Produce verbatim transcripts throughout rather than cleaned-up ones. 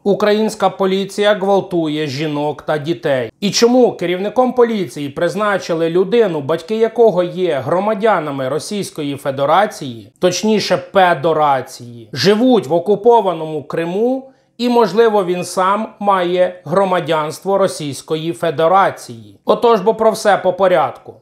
Українська поліція гвалтує жінок та дітей. І чому керівником поліції призначили людину, батьки якого є громадянами Російської Федерації, точніше педорації, живуть в окупованому Криму і, можливо, він сам має громадянство Російської Федерації. Отож, бо про все по порядку.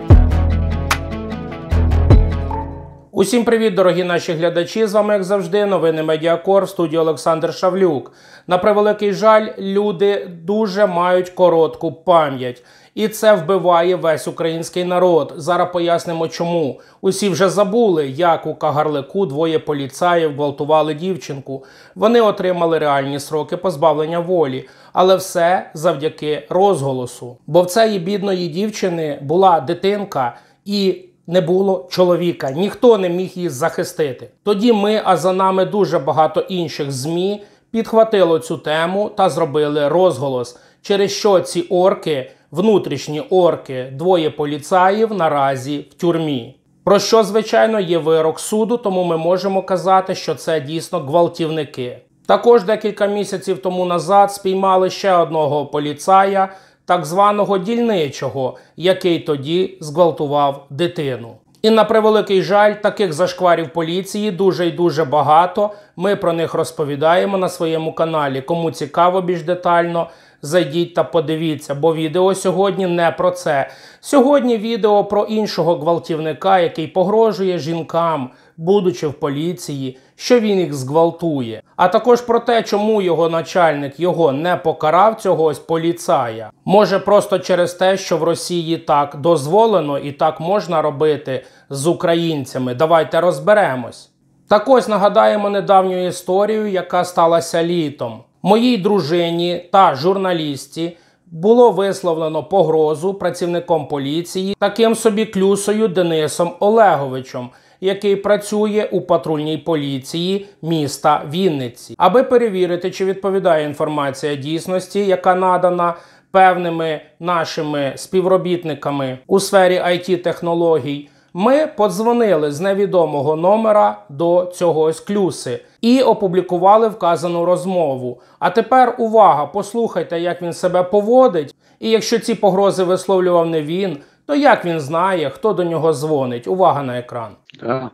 Усім привіт, дорогі наші глядачі, з вами, як завжди, новини Медіакор, в студії Олександр Шавлюк. На превеликий жаль, люди дуже мають коротку пам'ять. І це вбиває весь український народ. Зараз пояснимо чому. Усі вже забули, як у Кагарлику двоє поліцаїв гвалтували дівчинку. Вони отримали реальні сроки позбавлення волі. Але все завдяки розголосу. Бо в цієї бідної дівчини була дитинка і не було чоловіка, ніхто не міг її захистити. Тоді ми, а за нами дуже багато інших ЗМІ, підхватило цю тему та зробили розголос, через що ці орки, внутрішні орки, двоє поліцаїв наразі в тюрмі. Про що, звичайно, є вирок суду, тому ми можемо казати, що це дійсно гвалтівники. Також декілька місяців тому назад спіймали ще одного поліцая, так званого дільничого, який тоді зґвалтував дитину. І на превеликий жаль, таких зашкварів поліції дуже і дуже багато. Ми про них розповідаємо на своєму каналі. Кому цікаво більш детально, зайдіть та подивіться, бо відео сьогодні не про це. Сьогодні відео про іншого гвалтівника, який погрожує жінкам, будучи в поліції, що він їх зґвалтує. А також про те, чому його начальник його не покарав, цього ось поліцая. Може просто через те, що в Росії так дозволено і так можна робити з українцями. Давайте розберемось. Так ось нагадаємо недавню історію, яка сталася літом. Моїй дружині та журналістці було висловлено погрозу працівником поліції таким собі клюсою Денисом Олеговичем, який працює у патрульній поліції міста Вінниці. Аби перевірити, чи відповідає інформація дійсності, яка надана певними нашими співробітниками у сфері ай ті-технологій, ми подзвонили з невідомого номера до цього ось клюси і опублікували вказану розмову. А тепер увага, послухайте, як він себе поводить, і якщо ці погрози висловлював не він, то як він знає, хто до нього дзвонить? Увага на екран. Да.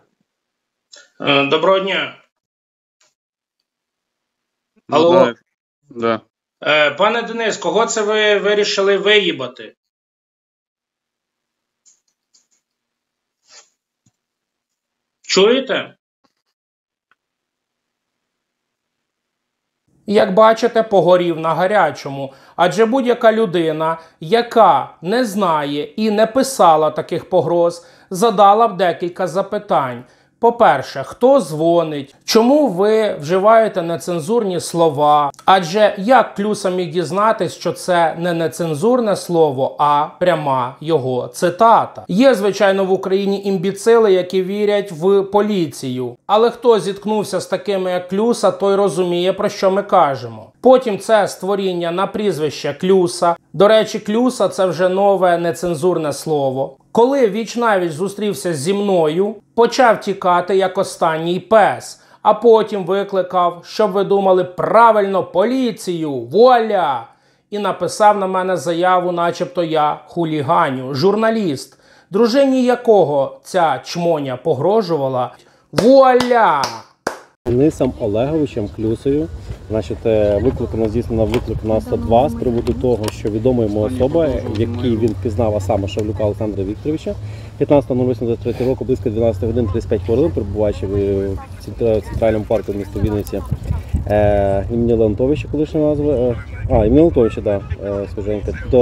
Доброго дня. Ну, Алло. да. Да. Е, пане Денис, кого це ви вирішили виїбати? Чуєте? Як бачите, погорів на гарячому. Адже будь-яка людина, яка не знає і не писала таких погроз, задала б декілька запитань. По-перше, хто дзвонить? Чому ви вживаєте нецензурні слова? Адже як клюса міг дізнатись, що це не нецензурне слово, а пряма його цитата? Є, звичайно, в Україні імбіцили, які вірять в поліцію. Але хто зіткнувся з такими, як клюса, той розуміє, про що ми кажемо. Потім це створіння на прізвище Клюса. До речі, клюса – це вже нове нецензурне слово. Коли віч-навіч зустрівся зі мною, почав тікати як останній пес, а потім викликав, щоб ви думали, правильно, поліцію, вуаля! І написав на мене заяву, начебто я хуліганю, журналіст, дружині якого ця чмоня погрожувала, вуаля! Денисом Олеговичем Клюсою, значить, викликано, здійснено виклик на сто два з приводу того, що відома йому особа, в якій він впізнав, а саме Шавлюка Олександра Вікторовича, п'ятнадцятого липня двадцять третього року, близько дванадцяти годин тридцять п'ять хвилин, перебуваючи в центральному парку міста Вінниці, е, імені Леонтовича, колишня назва, е, а, імені Леонтовича, так, да, скаженька, то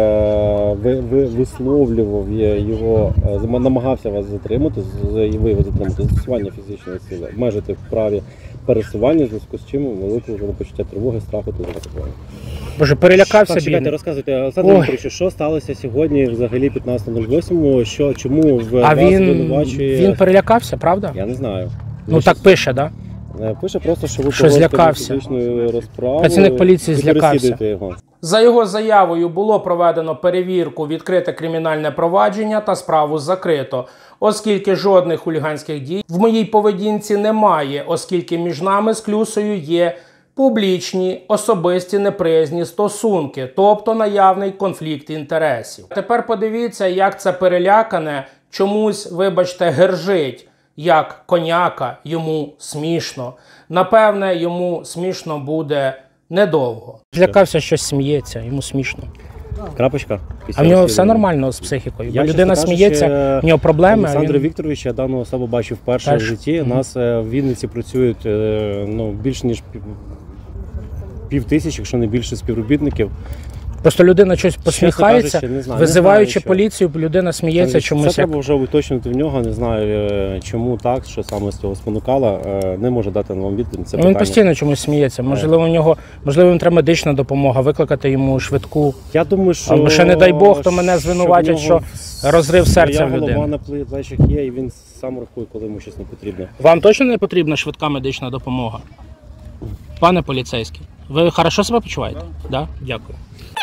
е, ви, ви, висловлював його, е, намагався вас затримати, ви його затримати, застосування фізичної сили, обмежити в праві пересування, в зв'язку з чим великого почуття тривоги, страху та захоплення. Боже, перелякався, бідний. Чекайте, розказуйте, Олександр Вікторович, що сталося сьогодні взагалі п'ятнадцятого восьмого, що, чому в а вас він, звинувачує... він перелякався, правда? Я не знаю. Ну так пише, так? Да? Пише просто, що ви що злякався. розправу. Працівник поліції злякався. Його. За його заявою було проведено перевірку, відкрите кримінальне провадження та справу закрито, оскільки жодних хуліганських дій в моїй поведінці немає, оскільки між нами з Клюсою є публічні особисті неприязні стосунки, тобто наявний конфлікт інтересів. Тепер подивіться, як це перелякане чомусь, вибачте, гержить, як коняка, йому смішно. Напевне, йому смішно буде недовго. Злякався, що сміється, йому смішно. Крапочка. А в нього все нормально з психікою? Бо людина сміється, в нього проблеми. Олександр він... Вікторович, я дану особу бачив вперше Теж. в житті. У нас в Вінниці працюють ну, більш ніж пів тисячі, якщо не більше співробітників. Просто людина щось посміхається, кажучи, знаю, визиваючи знаю, поліцію, людина сміється це, чомусь. Це як... треба вже уточнити в нього, не знаю чому так, що саме з цього спонукало, не може дати вам відповідь. Це він питання. Постійно чомусь сміється, можливо, у нього, можливо, їм треба медична допомога, викликати йому швидку. Я думаю, що... Або ще не дай Бог, то мене звинуватять, що, що розрив серця в людини. Голова на плечах є, і він сам рахує, коли йому щось не потрібно. Вам точно не потрібна швидка медична допомога? Пане поліцейський, ви хорошо себе почуваєте? Да. Да? Дякую.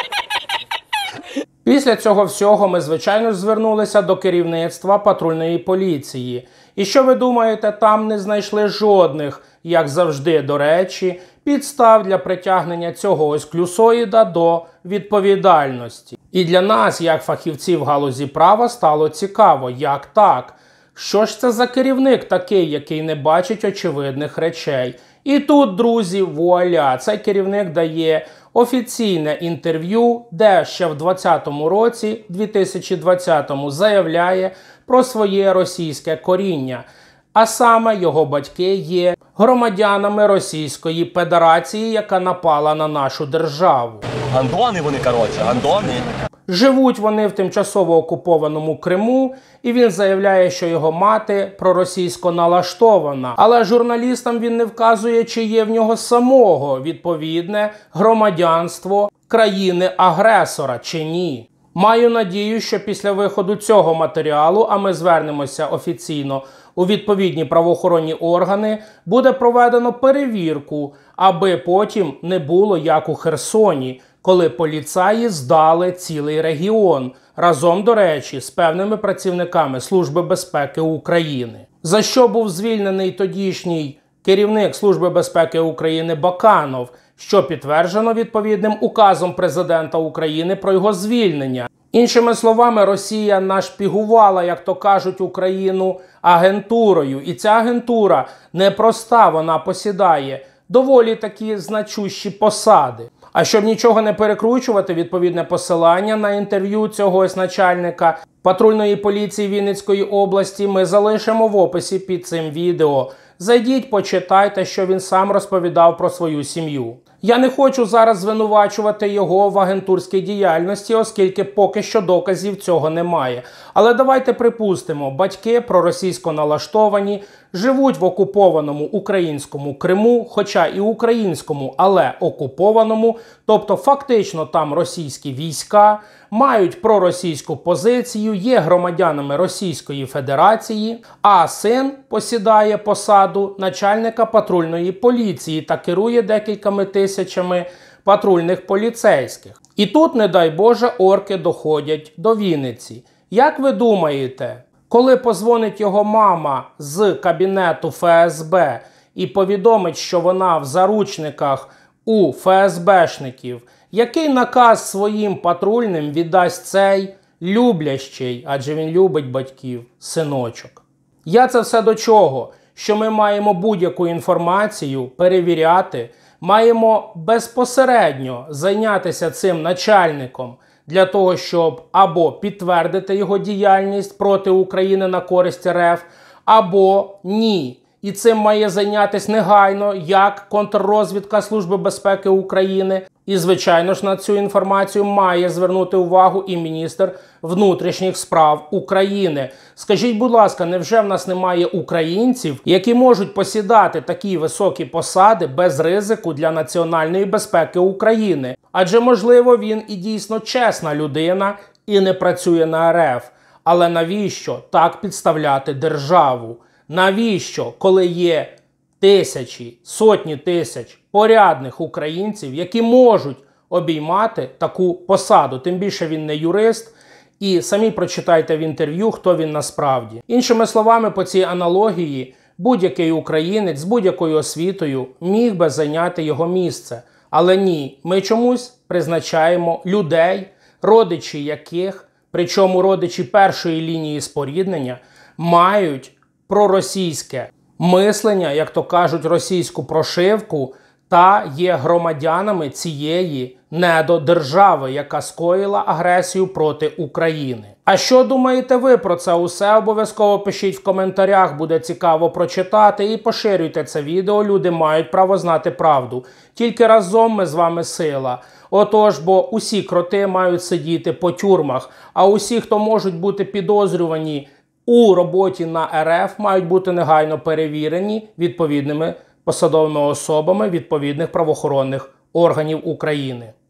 Після цього всього ми, звичайно ж, звернулися до керівництва патрульної поліції. І що ви думаєте, там не знайшли жодних, як завжди, до речі, підстав для притягнення цього ось клюсоїда до відповідальності. І для нас, як фахівців в галузі права, стало цікаво, як так? Що ж це за керівник такий, який не бачить очевидних речей? І тут, друзі, вуаля, цей керівник дає офіційне інтерв'ю, де ще в двадцятому році, дві тисячі двадцятому, заявляє про своє російське коріння. А саме його батьки є громадянами Російської Федерації, яка напала на нашу державу. Гандони вони, коротше, гандони. Живуть вони в тимчасово окупованому Криму, і він заявляє, що його мати проросійсько налаштована. Але журналістам він не вказує, чи є в нього самого відповідне громадянство країни-агресора, чи ні. Маю надію, що після виходу цього матеріалу, а ми звернемося офіційно у відповідні правоохоронні органи, буде проведено перевірку, аби потім не було як у Херсоні, коли поліцаї здали цілий регіон, разом, до речі, з певними працівниками Служби безпеки України. За що був звільнений тодішній керівник Служби безпеки України Баканов, що підтверджено відповідним указом президента України про його звільнення. Іншими словами, Росія нашпігувала, як то кажуть, Україну агентурою. І ця агентура непроста, вона посідає доволі такі значущі посади. А щоб нічого не перекручувати, відповідне посилання на інтерв'ю цього ось начальника патрульної поліції Вінницької області ми залишимо в описі під цим відео. Зайдіть, почитайте, що він сам розповідав про свою сім'ю. Я не хочу зараз звинувачувати його в агентурській діяльності, оскільки поки що доказів цього немає. Але давайте припустимо, батьки проросійсько налаштовані, живуть в окупованому українському Криму, хоча і українському, але окупованому, тобто фактично там російські війська, мають проросійську позицію, є громадянами Російської Федерації, а син посідає посаду начальника патрульної поліції та керує декількома тисячами патрульних поліцейських. І тут, не дай Боже, орки доходять до Вінниці. Як ви думаєте, коли позвонить його мама з кабінету Ф С Б і повідомить, що вона в заручниках у Ф С Бшників, який наказ своїм патрульним віддасть цей люблящий, адже він любить батьків, синочок? Я це все до чого? Що ми маємо будь-яку інформацію перевіряти, маємо безпосередньо зайнятися цим начальником для того, щоб або підтвердити його діяльність проти України на користь Р Ф, або ні. І цим має зайнятися негайно як контррозвідка Служби безпеки України. І, звичайно ж, на цю інформацію має звернути увагу і міністр внутрішніх справ України. Скажіть, будь ласка, невже в нас немає українців, які можуть посідати такі високі посади без ризику для національної безпеки України? Адже, можливо, він і дійсно чесна людина і не працює на Р Ф. Але навіщо так підставляти державу? Навіщо, коли є тисячі, сотні тисяч порядних українців, які можуть обіймати таку посаду? Тим більше він не юрист, і самі прочитайте в інтерв'ю, хто він насправді. Іншими словами, по цій аналогії, будь-який українець з будь-якою освітою міг би зайняти його місце. Але ні, ми чомусь призначаємо людей, родичі яких, причому родичі першої лінії споріднення, мають проросійське мислення, як то кажуть, російську прошивку, та є громадянами цієї недодержави, яка скоїла агресію проти України. А що думаєте ви про це усе? Обов'язково пишіть в коментарях, буде цікаво прочитати, і поширюйте це відео, люди мають право знати правду. Тільки разом ми з вами сила. Отож, бо усі кроти мають сидіти по тюрмах, а усі, хто можуть бути підозрювані у роботі на РФ, мають бути негайно перевірені відповідними посадовими особами відповідних правоохоронних органів України.